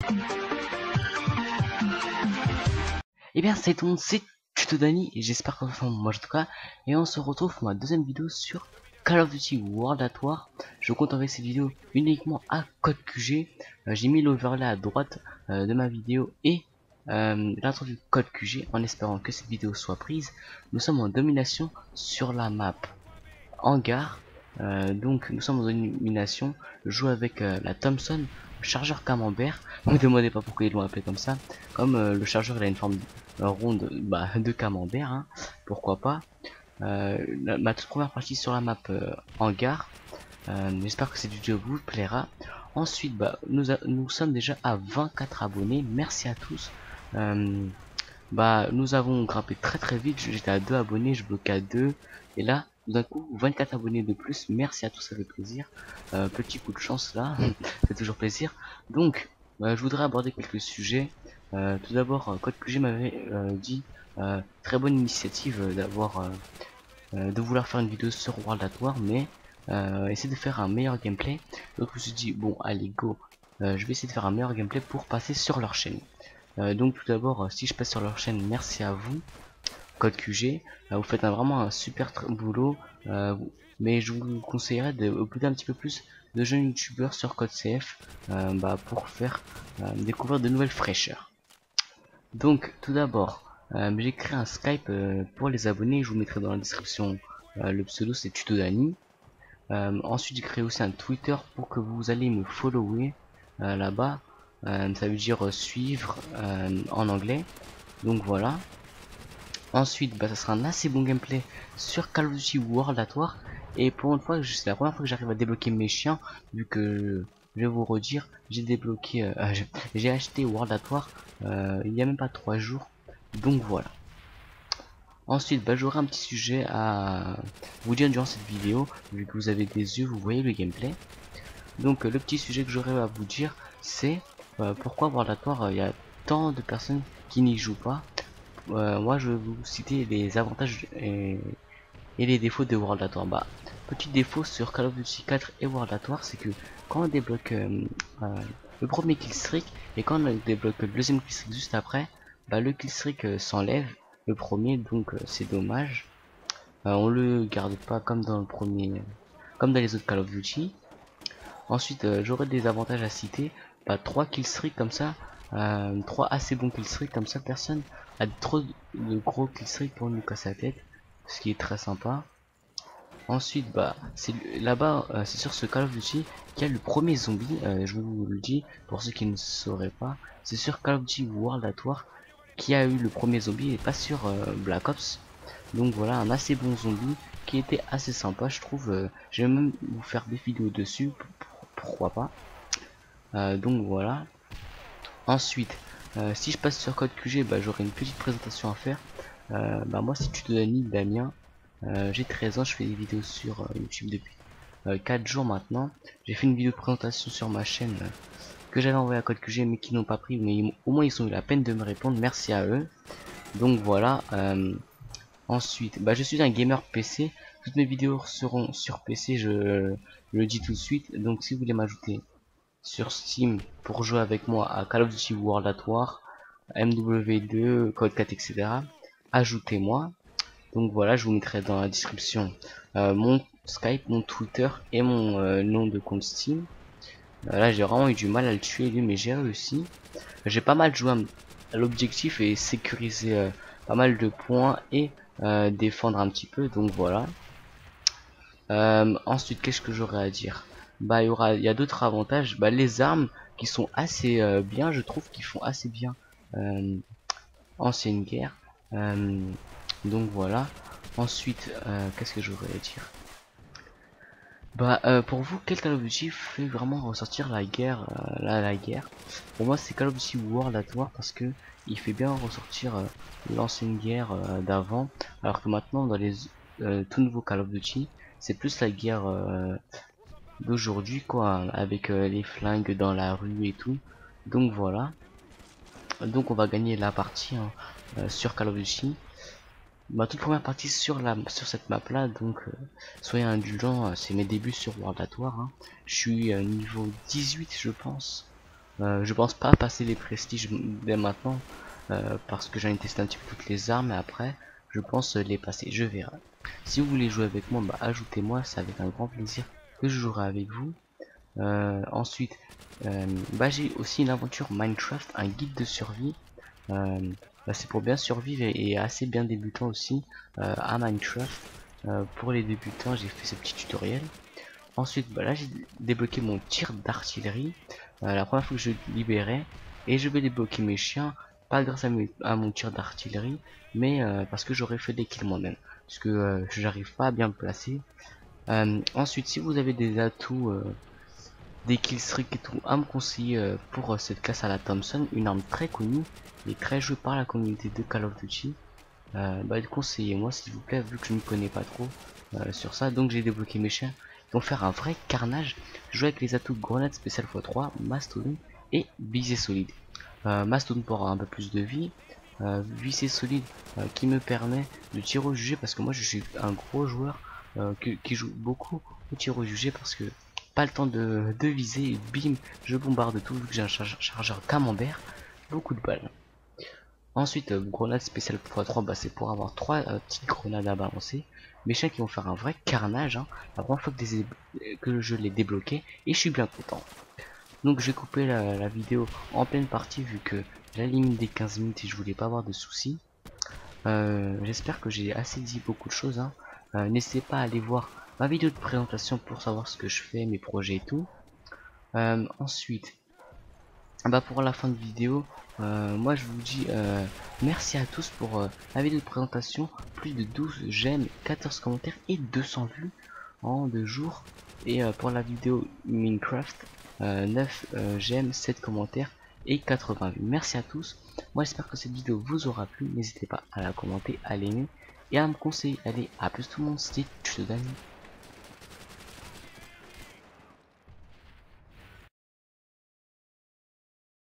Et bien c'est tout le monde, c'est Tuto Dani et j'espère que vous moi en tout cas. Et on se retrouve pour ma deuxième vidéo sur Call of Duty World at War. Je compte envoyer cette vidéo uniquement à code QG. J'ai mis l'overlay à droite de ma vidéo et l'intro du code QG en espérant que cette vidéo soit prise. Nous sommes en domination sur la map hangar. Donc nous sommes en domination. Je joue avec la Thompson chargeur camembert. Ne me demandez pas pourquoi ils l'ont appelé comme ça. Comme le chargeur il a une forme ronde de camembert, hein, pourquoi pas. Ma toute première partie sur la map hangar. J'espère que cette vidéo vous plaira. Ensuite, nous sommes déjà à 24 abonnés. Merci à tous. Nous avons grimpé très vite. J'étais à 2 abonnés, je bloquais à 2. Et là, d'un coup, 24 abonnés de plus. Merci à tous, ça fait plaisir. Petit coup de chance là, c'est toujours plaisir. Donc, je voudrais aborder quelques sujets. Tout d'abord, Code QG m'avait dit très bonne initiative d'avoir de vouloir faire une vidéo sur World at War, mais essayer de faire un meilleur gameplay. Donc je me suis dit bon allez go, je vais essayer de faire un meilleur gameplay pour passer sur leur chaîne. Donc tout d'abord, si je passe sur leur chaîne, merci à vous Code QG, vous faites vraiment un super boulot, mais je vous conseillerais d'écouter un petit peu plus de jeunes youtubeurs sur Code CF pour faire découvrir de nouvelles fraîcheurs. Donc tout d'abord, j'ai créé un Skype pour les abonnés, je vous mettrai dans la description. Le pseudo c'est Tuto Dani. Ensuite j'ai créé aussi un Twitter pour que vous allez me follower là-bas. Ça veut dire suivre en anglais. Donc voilà. Ensuite ça sera un assez bon gameplay sur Call of Duty World at War. Et pour une fois, c'est la première fois que j'arrive à débloquer mes chiens, vu que je vais vous redire, j'ai débloqué, j'ai acheté World at War il y a même pas 3 jours. Donc voilà. Ensuite, j'aurai un petit sujet à vous dire durant cette vidéo, vu que vous avez des yeux, vous voyez le gameplay. Donc le petit sujet que j'aurai à vous dire, c'est pourquoi World at War il y a tant de personnes qui n'y jouent pas. Moi, je vais vous citer les avantages et les défauts de World at War. Petit défaut sur Call of Duty 4 et World at War, c'est que quand on débloque le premier killstreak et quand on débloque le deuxième killstreak juste après, le killstreak s'enlève, le premier, donc c'est dommage. On le garde pas comme dans le premier, comme dans les autres Call of Duty. Ensuite, j'aurais des avantages à citer. 3 killstreaks comme ça, 3 assez bons killstreaks comme ça, personne a trop de gros killstreaks pour nous casser la tête, ce qui est très sympa. Ensuite, c'est là-bas, c'est sur ce Call of Duty qu'il y a le premier zombie. Je vous le dis pour ceux qui ne sauraient pas, c'est sur Call of Duty World at War qui a eu le premier zombie et pas sur Black Ops. Donc voilà, un assez bon zombie qui était assez sympa, je trouve. Je vais même vous faire des vidéos dessus, pourquoi pas. Donc voilà. Ensuite, si je passe sur Code QG, j'aurai une petite présentation à faire. Moi, si tu te donnes Damien. J'ai 13 ans, je fais des vidéos sur YouTube depuis 4 jours maintenant. J'ai fait une vidéo de présentation sur ma chaîne que j'avais envoyé à Code QG mais qui n'ont pas pris, mais au moins ils ont eu la peine de me répondre, merci à eux. Donc voilà. Ensuite, je suis un gamer PC, toutes mes vidéos seront sur PC, je le dis tout de suite. Donc si vous voulez m'ajouter sur Steam pour jouer avec moi à Call of Duty World at War, MW2, Code 4, etc., ajoutez-moi. Donc voilà, je vous mettrai dans la description mon Skype, mon Twitter et mon nom de compte Steam. Là j'ai vraiment eu du mal à le tuer lui, mais j'ai réussi. J'ai pas mal joué à l'objectif et sécuriser pas mal de points et défendre un petit peu, donc voilà. Ensuite, qu'est-ce que j'aurais à dire? Il y a d'autres avantages. Les armes qui sont assez bien, je trouve qu'ils font assez bien ancienne guerre. Donc voilà. Ensuite, qu'est-ce que j'aurais à dire? Pour vous, quel Call of Duty fait vraiment ressortir la guerre, la guerre? Pour moi, c'est Call of Duty World at War parce que il fait bien ressortir l'ancienne guerre d'avant, alors que maintenant dans les tout nouveaux Call of Duty, c'est plus la guerre d'aujourd'hui quoi, avec les flingues dans la rue et tout. Donc voilà. Donc on va gagner la partie sur Call of Duty. Ma toute première partie sur cette map là, donc soyez indulgents, c'est mes débuts sur World at War. Je suis niveau 18 je pense. Je pense pas passer les prestiges dès maintenant, parce que j'en ai testé un petit peu toutes les armes, et après je pense les passer, je verrai. Si vous voulez jouer avec moi, bah ajoutez-moi, c'est avec un grand plaisir que je jouerai avec vous. Ensuite, bah, j'ai aussi une aventure Minecraft, un guide de survie. Bah, c'est pour bien survivre et assez bien débutant aussi à Minecraft. Pour les débutants, j'ai fait ce petit tutoriel. Ensuite, bah, là j'ai débloqué mon tir d'artillerie, la première fois que je libérais, et je vais débloquer mes chiens, pas grâce à mon tir d'artillerie, mais parce que j'aurais fait des kills moi-même, parce que j'arrive pas à bien me placer. Ensuite, si vous avez des atouts, des killstreaks et tout à me conseiller pour cette classe à la Thompson, une arme très connue et très jouée par la communauté de Call of Duty, bah conseillez-moi s'il vous plaît, vu que je ne connais pas trop sur ça. Donc j'ai débloqué mes chiens, ils vont faire un vrai carnage. Jouer avec les atouts grenade spécial x3, mastodon et visée solide. Mastodon pour avoir un peu plus de vie, visée solide qui me permet de tirer au jugé, parce que moi je suis un gros joueur qui joue beaucoup au tir au jugé, parce que pas le temps de viser et bim je bombarde tout, vu que j'ai un chargeur camembert, beaucoup de balles. Ensuite, grenade spéciale x3, bah, c'est pour avoir 3 petites grenades à balancer. Mes chiens qui vont faire un vrai carnage, hein, la première fois que je l'ai débloqué, et je suis bien content. Donc j'ai coupé la vidéo en pleine partie, vu que la limite des 15 minutes et je voulais pas avoir de soucis. J'espère que j'ai assez dit beaucoup de choses, hein. N'hésitez pas à aller voir ma vidéo de présentation pour savoir ce que je fais, mes projets et tout. Ensuite, bah pour la fin de vidéo, moi je vous dis merci à tous pour la vidéo de présentation. Plus de 12 j'aime, 14 commentaires et 200 vues en 2 jours. Et pour la vidéo Minecraft, 9 j'aime, 7 commentaires et 80 vues. Merci à tous. Moi j'espère que cette vidéo vous aura plu. N'hésitez pas à la commenter, à l'aimer et à me conseiller. Allez, à plus tout le monde, c'était Tuto Dani.